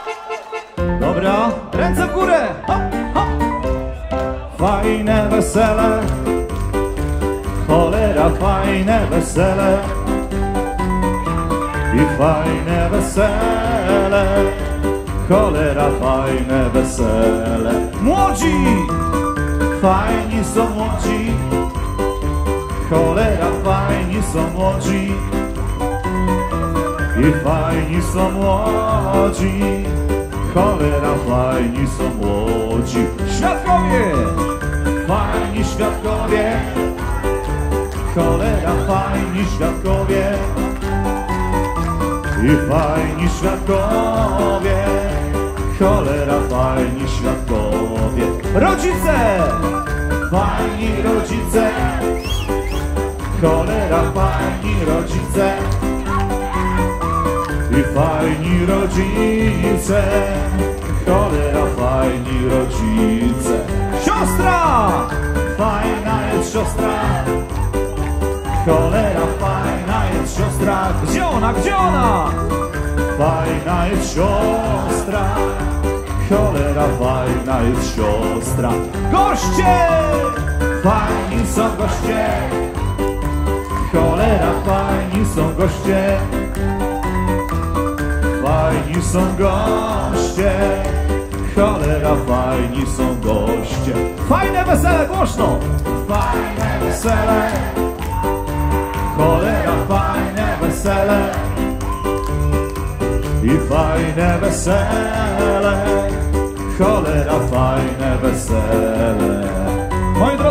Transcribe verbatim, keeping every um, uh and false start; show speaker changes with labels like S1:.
S1: Dobra, ręce w górę! Hop, hop. Fajne wesele, cholera, fajne wesele i fajne wesele, cholera, fajne wesele. Młodzi! Fajni są młodzi, cholera, fajni są młodzi i fajni są młodzi, cholera, fajni są młodzi. Świadkowie! Fajni świadkowie, cholera, fajni świadkowie i fajni świadkowie, cholera, fajni świadkowie. Rodzice! Fajni rodzice, cholera, fajni rodzice i fajni rodzice, cholera, fajni rodzice. Siostra! Fajna jest siostra, cholera, fajna jest siostra. Gdzie ona, gdzie ona? Fajna jest siostra, cholera, fajna jest siostra. Goście! Fajni są goście, cholera, fajni są goście, fajni są goście, cholera, fajni są goście. Fajne wesele, głośno! Fajne wesele, cholera, fajne wesele i fajne wesele, cholera, fajne wesele. Moi drodzy,